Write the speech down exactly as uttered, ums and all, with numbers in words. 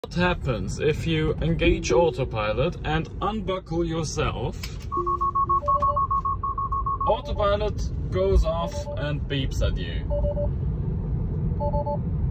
What happens if you engage autopilot and unbuckle yourself? Autopilot goes off and beeps at you.